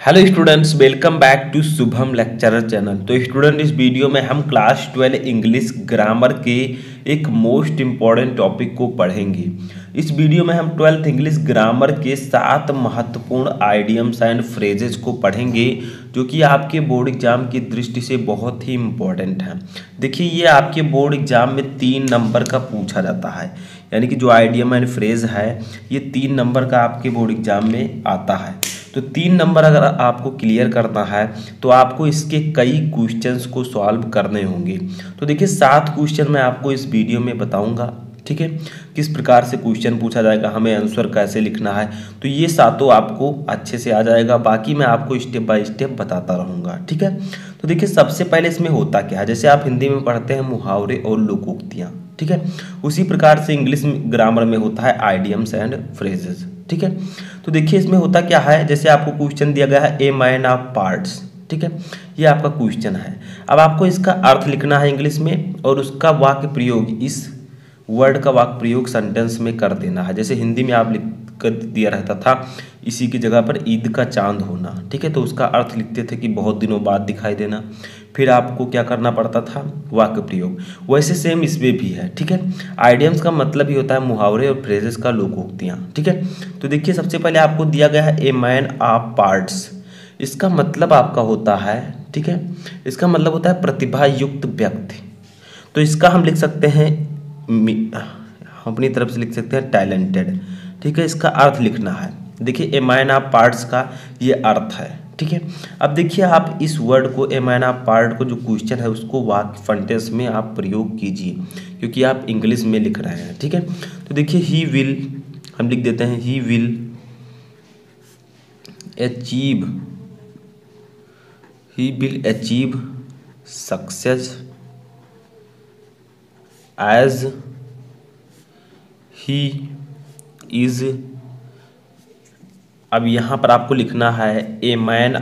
Hello students, welcome back to Shubham lecturer channel. तो student, इस video में हम क्लास 12 इंग्लिश ग्रामर के एक मोस्ट इम्पॉर्टेंट टॉपिक को पढ़ेंगे। इस वीडियो में हम 12th इंग्लिश ग्रामर के 7 महत्वपूर्ण आइडियम्स एंड फ्रेजेस को पढ़ेंगे जो कि आपके बोर्ड एग्जाम की दृष्टि से बहुत ही इम्पॉर्टेंट है। देखिए, ये आपके बोर्ड एग्जाम में 3 नंबर का पूछा जाता है, यानी कि जो आइडियम एंड फ्रेज है ये 3 नंबर का आपके बोर्ड एग्जाम में आता है। तो 3 नंबर अगर आपको क्लियर करना है तो आपको इसके कई क्वेश्चंस को सॉल्व करने होंगे। तो देखिए, 7 क्वेश्चन मैं आपको इस वीडियो में बताऊंगा, ठीक है, किस प्रकार से क्वेश्चन पूछा जाएगा, हमें आंसर कैसे लिखना है। तो ये सातों आपको अच्छे से आ जाएगा, बाकी मैं आपको स्टेप बाय स्टेप बताता रहूँगा, ठीक है। तो देखिए, सबसे पहले इसमें होता क्या है, जैसे आप हिंदी में पढ़ते हैं मुहावरे और लोकोक्तियाँ, ठीक है, उसी प्रकार से इंग्लिश ग्रामर में होता है आइडियम्स एंड फ्रेजेस, ठीक है। तो देखिए, इसमें होता क्या है, जैसे आपको क्वेश्चन दिया गया है ए मैन ऑफ पार्ट्स, ठीक है, ये आपका क्वेश्चन है। अब आपको इसका अर्थ लिखना है इंग्लिश में और उसका वाक्य प्रयोग, इस वर्ड का वाक्य प्रयोग सेंटेंस में कर देना है। जैसे हिंदी में आप लिख कर दिया रहता था इसी की जगह पर ईद का चांद होना, ठीक है, तो उसका अर्थ लिखते थे कि बहुत दिनों बाद दिखाई देना। फिर आपको क्या करना पड़ता था, वाक्य प्रयोग। वैसे सेम इसमें भी है, ठीक है। आइडियम्स का मतलब ही होता है मुहावरे और फ्रेजेस का लोकोक्तियाँ, ठीक है। तो देखिए, सबसे पहले आपको दिया गया है ए मैन ऑफ पार्ट्स। इसका मतलब आपका होता है, ठीक है, इसका मतलब होता है प्रतिभा युक्त व्यक्ति। तो इसका हम लिख सकते हैं, अपनी तरफ से लिख सकते हैं टैलेंटेड, ठीक है। इसका अर्थ लिखना है, देखिए ए मैन ऑफ पार्ट्स का ये अर्थ है, ठीक है। अब देखिए, आप इस वर्ड को ए मैन ऑफ पार्ट को जो क्वेश्चन है उसको वाक्य सेंटेंस में आप प्रयोग कीजिए, क्योंकि आप इंग्लिश में लिख रहे हैं, ठीक है। तो देखिए, ही विल, हम लिख देते हैं he will achieve success as he is. अब यहाँ पर आपको लिखना है ए मैन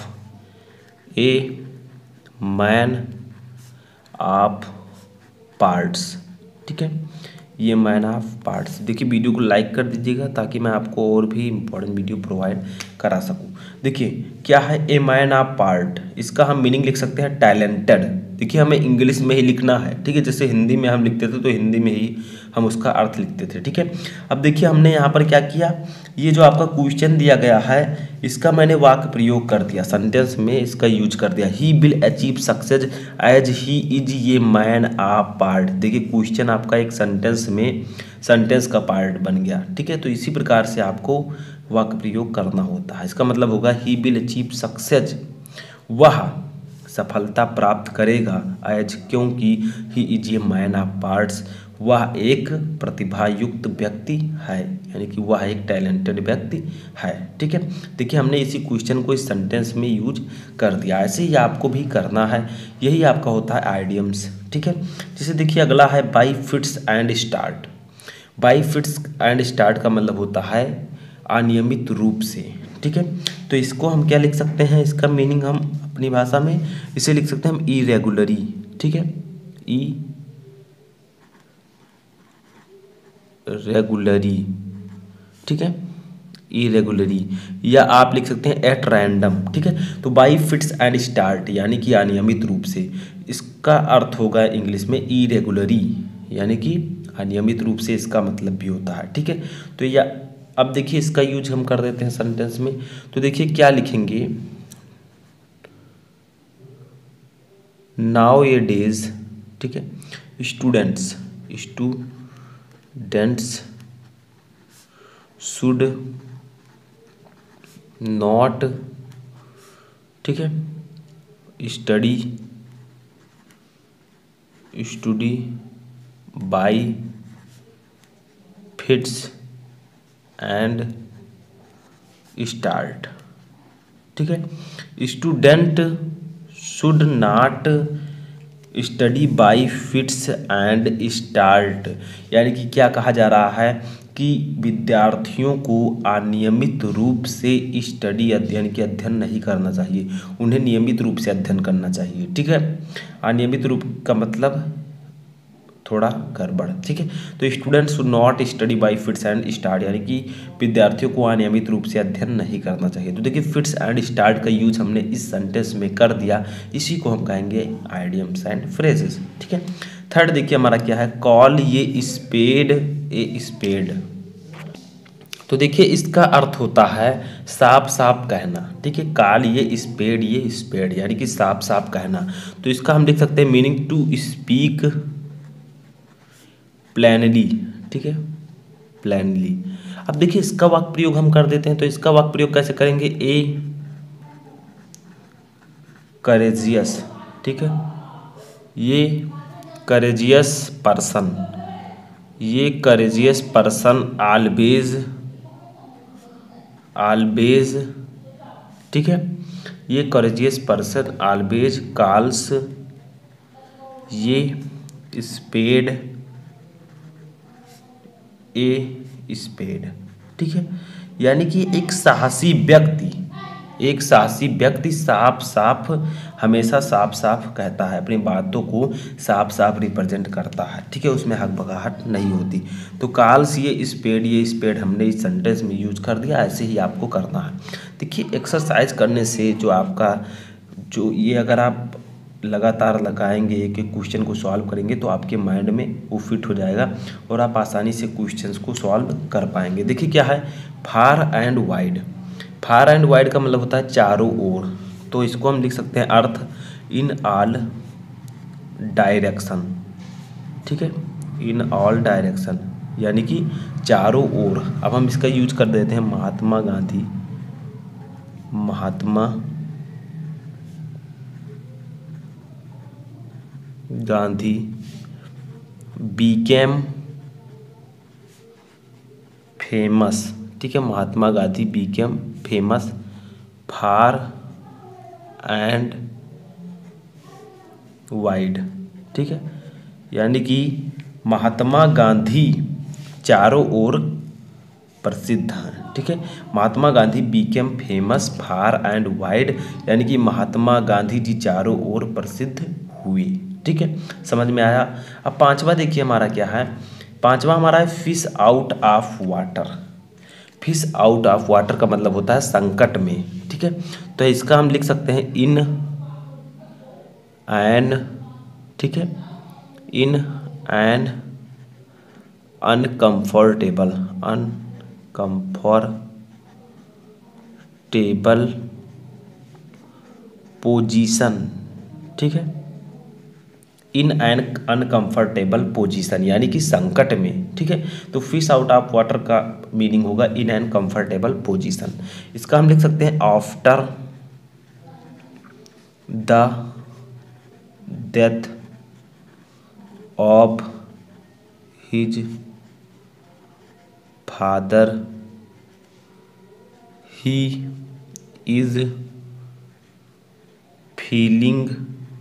ऑफ पार्ट्स, ठीक है, ये मैन ऑफ पार्ट्स। देखिए, वीडियो को लाइक कर दीजिएगा ताकि मैं आपको और भी इम्पोर्टेंट वीडियो प्रोवाइड करा सकूं। देखिए, क्या है ए मैन ऑफ पार्ट, इसका हम मीनिंग लिख सकते हैं टैलेंटेड। देखिए, हमें इंग्लिश में ही लिखना है, ठीक है, जैसे हिंदी में हम लिखते थे तो हिंदी में ही हम उसका अर्थ लिखते थे, ठीक है। अब देखिए, हमने यहाँ पर क्या किया, ये जो आपका क्वेश्चन दिया गया है इसका मैंने वाक्य प्रयोग कर दिया, सेंटेंस में इसका यूज कर दिया। He will achieve success as he is ये मैन ऑफ पार्ट। देखिए, क्वेश्चन आपका एक सेंटेंस में सेंटेंस का पार्ट बन गया, ठीक है। तो इसी प्रकार से आपको वाक्य प्रयोग करना होता है। इसका मतलब होगा ही विल अचीव सक्सेस, वह सफलता प्राप्त करेगा, एज क्योंकि he is a man of parts, वह एक प्रतिभायुक्त व्यक्ति है, यानी कि वह एक टैलेंटेड व्यक्ति है, ठीक है। देखिए, हमने इसी क्वेश्चन को इस सेंटेंस में यूज कर दिया, ऐसे ही आपको भी करना है, यही आपका होता है आइडियम्स, ठीक है। जैसे देखिए, अगला है by fits and start. By fits and start का मतलब होता है अनियमित रूप से, ठीक है। तो इसको हम क्या लिख सकते हैं, इसका मीनिंग हम अपनी भाषा में इसे लिख सकते हैं हम इरेगुलरी, ठीक है, रेगुलरी, ठीक है, इरेगुलरी, या आप लिख सकते हैं एट रैंडम, ठीक है। तो बाई फिट्स एंड स्टार्ट यानी कि अनियमित रूप से, इसका अर्थ होगा इंग्लिश में इरेगुलरी, यानी कि अनियमित रूप से इसका मतलब भी होता है, ठीक है। तो या अब देखिए, इसका यूज हम कर देते हैं सेंटेंस में। तो देखिए, क्या लिखेंगे, नाउ ए डेज, ठीक है, स्टूडेंट्स शुड नॉट, ठीक है, study by fits and start, ठीक है। Student should not study by fits and start, यानी कि क्या कहा जा रहा है कि विद्यार्थियों को अनियमित रूप से स्टडी अध्ययन नहीं करना चाहिए, उन्हें नियमित रूप से अध्ययन करना चाहिए, ठीक है। अनियमित रूप का मतलब थोड़ा गड़बड़, ठीक है। तो students should not study by fits and start, यानी कि विद्यार्थियों को अनियमित रूप से अध्ययन नहीं करना चाहिए। तो देखिए फिट्स एंड स्टार्ट का यूज हमने इस सेंटेंस में कर दिया, इसी को हम कहेंगे आइडियम्स एंड फ्रेजेस, ठीक है। थर्ड देखिए हमारा क्या है, कॉल ये स्पेड ए स्पेड। तो देखिए इसका अर्थ होता है साफ साफ कहना, ठीक है। कॉल ये स्पेड यानी कि साफ साफ कहना। तो इसका हम लिख सकते हैं मीनिंग टू स्पीक प्लानली, ठीक है, प्लानली। अब देखिए इसका वाक्य प्रयोग हम कर देते हैं, तो इसका वाक्य प्रयोग कैसे करेंगे, ए करेजियस, ठीक है, ये करेजियस पर्सन, ये करेजियस पर्सन ऑलवेज, ठीक है, ये करेजियस पर्सन ऑलवेज कॉल्स ये स्पेड ए स्पेड, ठीक है। यानी कि एक साहसी व्यक्ति साफ साफ, हमेशा साफ साफ कहता है, अपनी बातों को साफ साफ रिप्रेजेंट करता है, ठीक है, उसमें हकबकाहट नहीं होती। तो कॉल्स ये स्पेड हमने इस सेंटेंस में यूज कर दिया, ऐसे ही आपको करना है। देखिए एक्सरसाइज करने से जो आपका जो ये अगर आप लगातार लगाएंगे, एक एक क्वेश्चन को सॉल्व करेंगे, तो आपके माइंड में वो फिट हो जाएगा और आप आसानी से क्वेश्चंस को सॉल्व कर पाएंगे। देखिए क्या है, far and wide. Far and wide का मतलब होता है चारों ओर, तो इसको हम लिख सकते हैं अर्थ इन ऑल डायरेक्शन, ठीक है, इन ऑल डायरेक्शन यानी कि चारों ओर। अब हम इसका यूज कर देते हैं महात्मा गांधी बीकेम फेमस, ठीक है, Mahatma Gandhi became famous far and wide, ठीक है, यानी कि महात्मा गांधी चारों ओर प्रसिद्ध हैं, ठीक है। Mahatma Gandhi became famous far and wide, यानी कि महात्मा गांधी जी चारों ओर प्रसिद्ध हुए, ठीक है, समझ में आया। अब पांचवा देखिए हमारा क्या है, पांचवा हमारा है fish out of water. Fish out of water का मतलब होता है संकट में, ठीक है। तो इसका हम लिख सकते हैं इन एन, ठीक है, इन एन अनकंफर्टेबल पोजीशन, ठीक है, इन एन अनकंफर्टेबल पोजीशन यानी कि संकट में, ठीक है। तो फिश आउट ऑफ वाटर का मीनिंग होगा इन एन कंफर्टेबल पोजीशन। इसका हम लिख सकते हैं after the death of his father he is feeling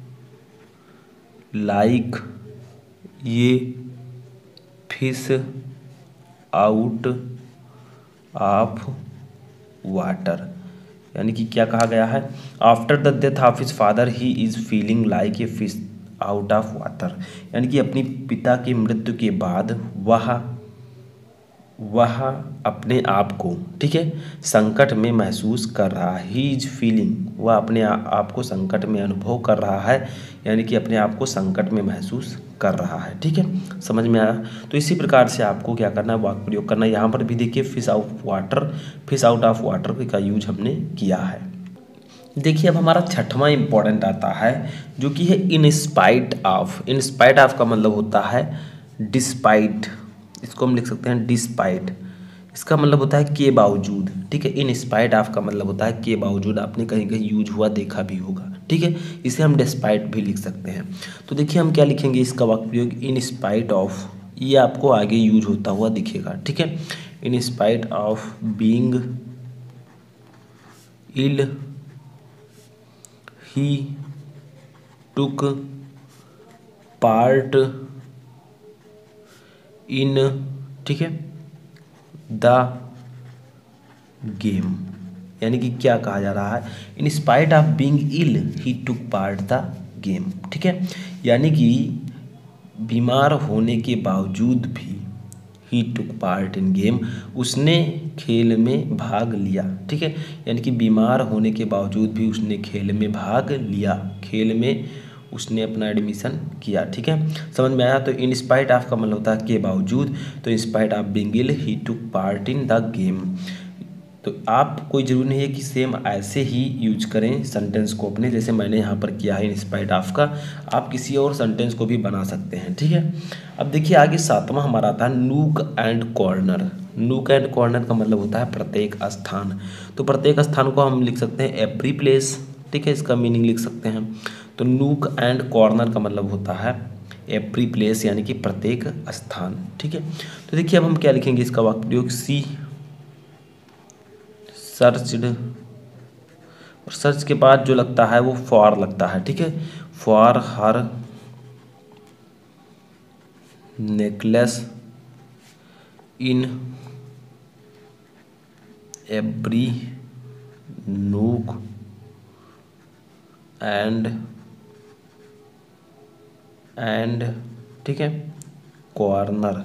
like ये फिश आउट ऑफ वाटर, यानी कि क्या कहा गया है, after the death of his father he is feeling like a fish out of water, यानी कि अपनी पिता की मृत्यु के बाद वह अपने आप को, ठीक है, संकट में महसूस कर रहा है। ही इज फीलिंग, वह अपने आप को संकट में अनुभव कर रहा है, यानी कि अपने आप को संकट में महसूस कर रहा है, ठीक है, समझ में आया। तो इसी प्रकार से आपको क्या करना है, वाक्य प्रयोग करना है। यहाँ पर भी देखिए फिश आउट ऑफ वाटर का यूज हमने किया है। देखिए अब हमारा छठवां इंपॉर्टेंट आता है जो कि है in spite of. In spite of का मतलब होता है डिस्पाइट, इसको हम लिख सकते हैं डिस्पाइट, इसका मतलब होता है के बावजूद, ठीक है। इन स्पाइट ऑफ का मतलब होता है के बावजूद, आपने कहीं कहीं यूज हुआ देखा भी होगा, ठीक है, इसे हम डिस्पाइट भी लिख सकते हैं। तो देखिए हम क्या लिखेंगे, इसका वाक्य प्रयोग इन स्पाइट ऑफ, ये आपको आगे यूज होता हुआ दिखेगा, ठीक है। In spite of being ill he took part in, ठीक है, द गेम, यानी कि क्या कहा जा रहा है, in spite of being ill he took part the game, ठीक है, यानी कि बीमार होने के बावजूद भी ही टुक पार्ट इन गेम, उसने खेल में भाग लिया। ठीक है, यानी कि बीमार होने के बावजूद भी उसने खेल में भाग लिया, खेल में उसने अपना एडमिशन किया। ठीक है, समझ में आया। तो इन स्पाइट ऑफ का मतलब होता है के बावजूद, तो in spite of being ill he took part in the game. तो आप कोई ज़रूरी नहीं है कि सेम ऐसे ही यूज करें सेंटेंस को अपने, जैसे मैंने यहाँ पर किया है इन स्पाइट ऑफ का, आप किसी और सेंटेंस को भी बना सकते हैं। ठीक है, अब देखिए आगे सातवां हमारा आता है nook and corner. Nook and corner का मतलब होता है प्रत्येक स्थान। तो प्रत्येक स्थान को हम लिख सकते हैं एवरी प्लेस। ठीक है, इसका मीनिंग लिख सकते हैं। तो नूक एंड कॉर्नर का मतलब होता है एवरी प्लेस, यानी कि प्रत्येक स्थान। ठीक है, तो देखिए अब हम क्या लिखेंगे इसका वाक्य प्रयोग, सी सर्चड, और सर्च के बाद जो लगता है वो फॉर लगता है। ठीक है, for her necklace in every nook and ठीक है कॉर्नर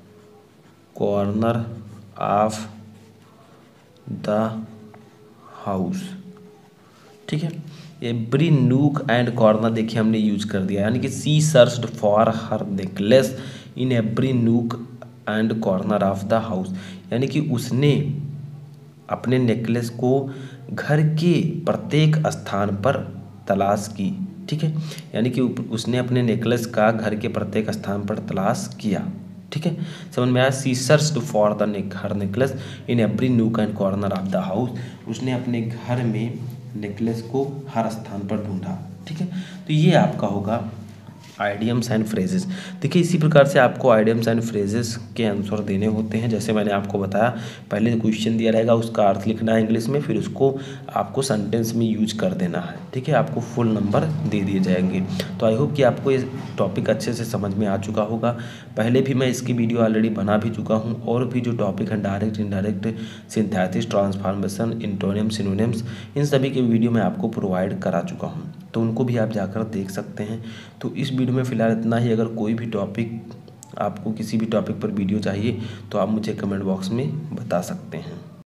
ऑफ द हाउस। ठीक है, एवरी नूक एंड कॉर्नर देखिए हमने यूज कर दिया, यानी कि she searched for her necklace in every nook and corner of the house, यानी कि उसने अपने नेकलेस को घर के प्रत्येक स्थान पर तलाश की। ठीक है, यानी कि उसने अपने नेकलेस का घर के प्रत्येक स्थान पर तलाश किया। ठीक है, समझ में आया। She searched for the her necklace in every nook and corner of the house, उसने अपने घर में नेकलेस को हर स्थान पर ढूंढा। ठीक है, तो ये आपका होगा आइडियम्स एंड फ्रेजेस। देखिए इसी प्रकार से आपको आइडियम्स एंड फ्रेजेस के आंसर देने होते हैं। जैसे मैंने आपको बताया, पहले क्वेश्चन दिया रहेगा, उसका अर्थ लिखना है इंग्लिश में, फिर उसको आपको सेंटेंस में यूज कर देना है। ठीक है, आपको फुल नंबर दे दिए जाएंगे। तो आई होप कि आपको ये टॉपिक अच्छे से समझ में आ चुका होगा। पहले भी मैं इसकी वीडियो ऑलरेडी बना भी चुका हूँ, और भी जो टॉपिक हैं direct indirect, synthesis, transformation, antonyms, synonyms, इन सभी के वीडियो मैं आपको प्रोवाइड करा चुका हूँ, तो उनको भी आप जाकर देख सकते हैं। तो इस वीडियो में फ़िलहाल इतना ही। अगर कोई भी टॉपिक, आपको किसी भी टॉपिक पर वीडियो चाहिए तो आप मुझे कमेंट बॉक्स में बता सकते हैं।